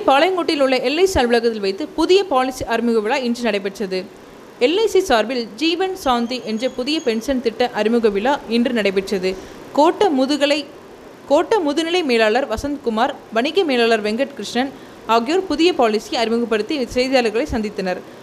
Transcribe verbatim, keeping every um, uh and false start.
பாளையங்கோட்டையில் உள்ள எல்ஐசி அலுவலகத்தில் வைத்து புதிய பாலிசி அறிமுக விழா இன்று நடைபெற்றது. எல்ஐசி சார்பில் ஜீவன் சாந்தி என்ற புதிய பென்ஷன் திட்ட அறிமுக விழா இன்று நடைபெற்றது. கோட்ட முதுகலை கோட்ட முதுநிலை மேலாளர் வசந்த்குமார், வணிக மேலாளர் வெங்கட் கிருஷ்ணன் ஆகியோர் புதிய பாலிசியை அறிமுகப்படுத்தி செய்தியாளர்களை சந்தித்தனர்.